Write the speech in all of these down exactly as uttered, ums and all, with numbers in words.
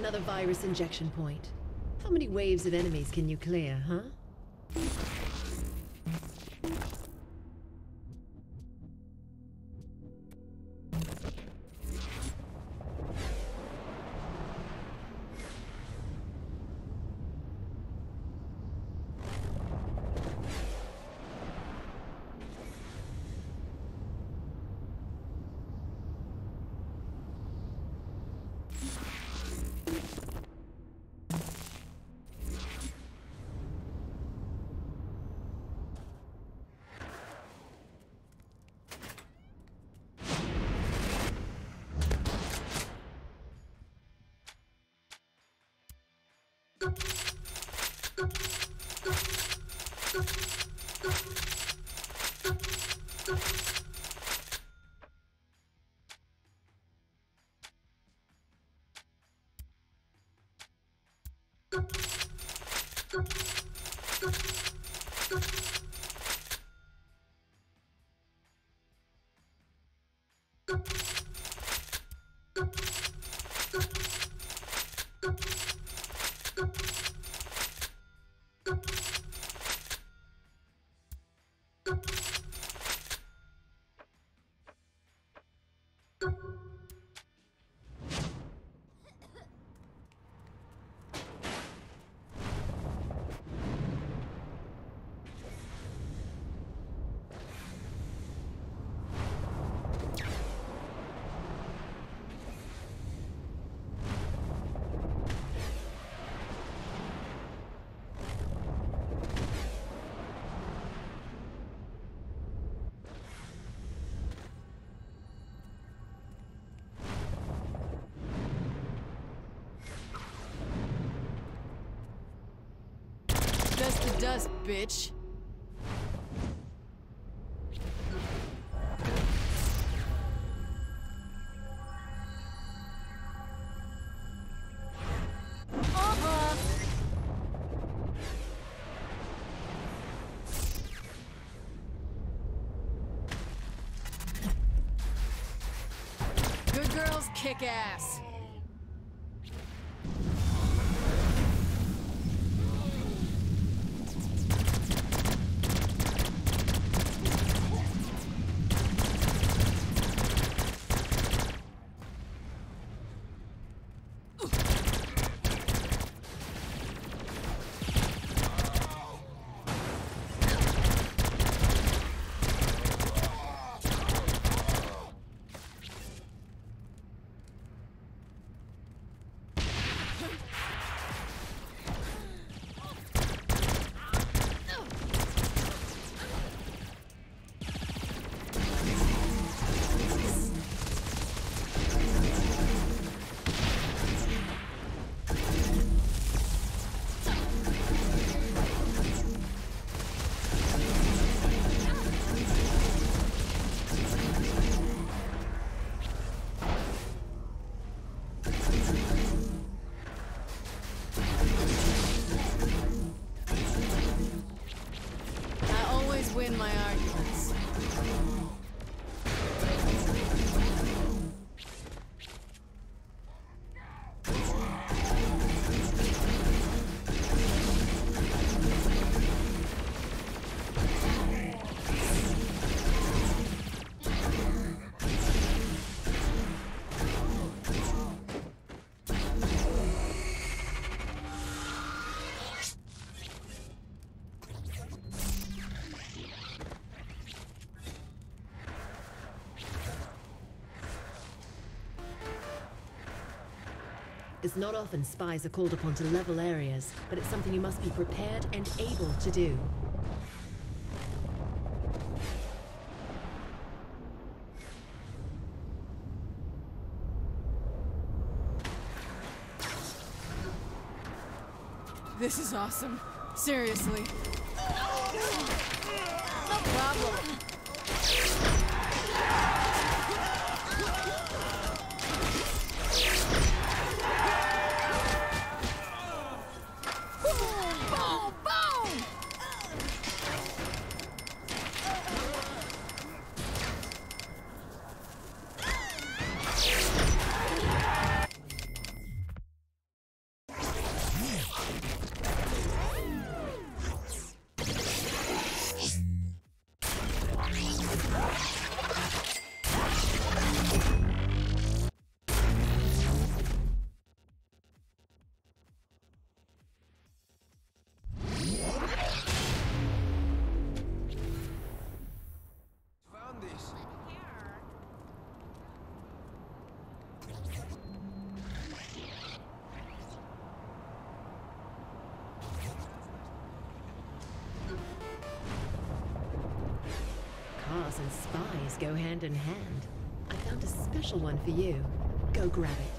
another virus injection point. How many waves of enemies can you clear, huh? Dust to dust, bitch. Uh-huh. Good girls kick ass. Win my arguments. It's not often spies are called upon to level areas, but it's something you must be prepared and able to do. This is awesome. Seriously. No problem. and spies go hand in hand. I found a special one for you. Go grab it.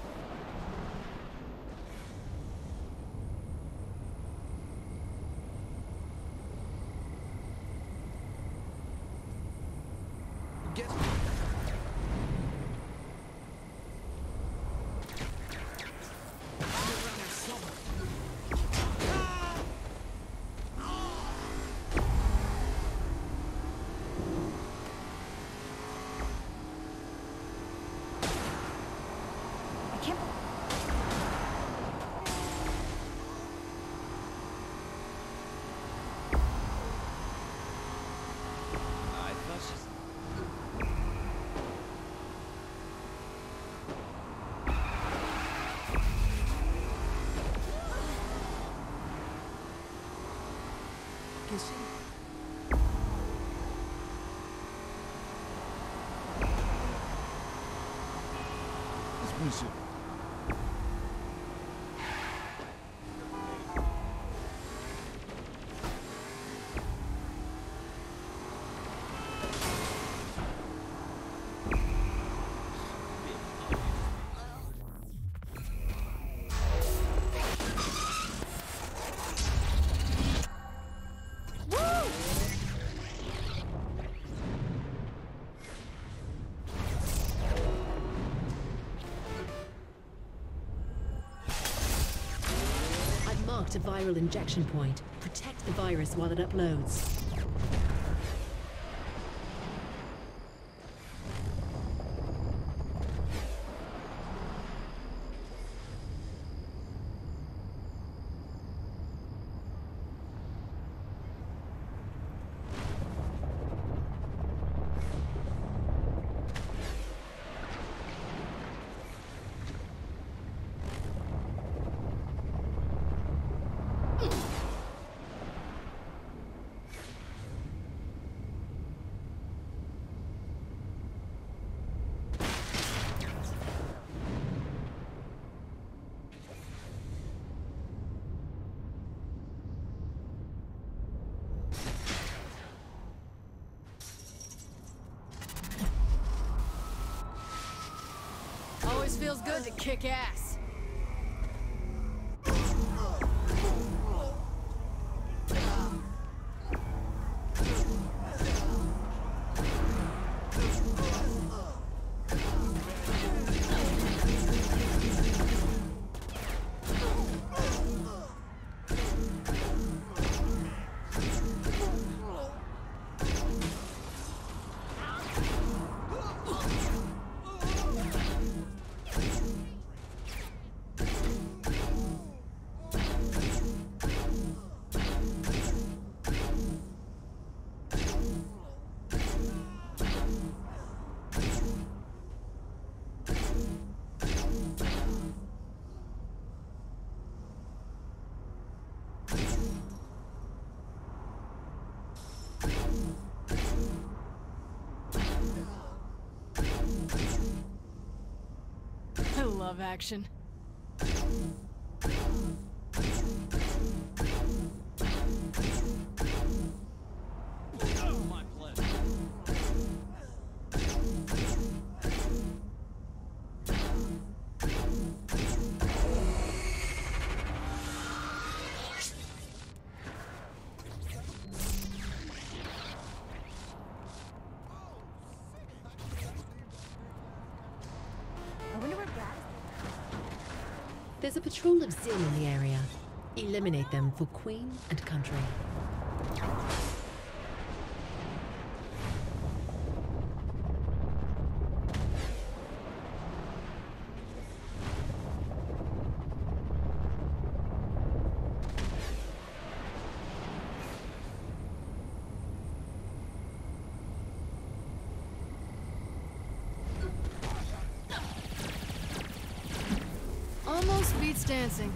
Get A viral injection point. Protect the virus while it uploads. Always feels good to kick ass. I love action. my pleasure. There's a patrol of Zin in the area. Eliminate them for Queen and Country. Almost beats dancing.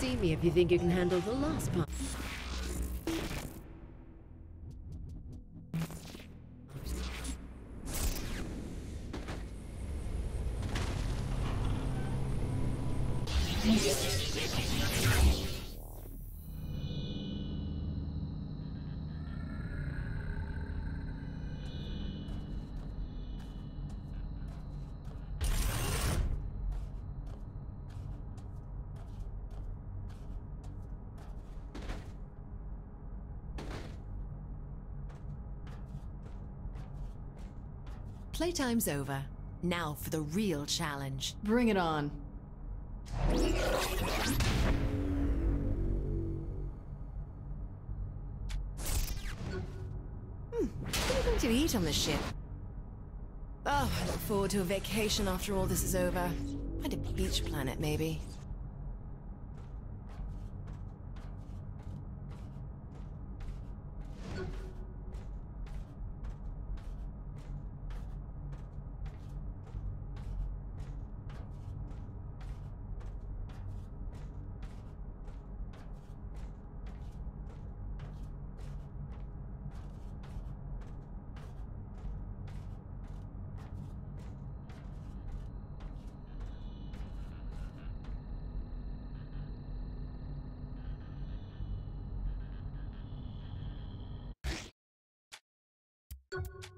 see me if you think you can handle the last part. Playtime's over. Now for the real challenge. Bring it on. Hmm, what are you going to eat on the ship? Oh, I look forward to a vacation after all this is over. Find a beach planet, maybe. You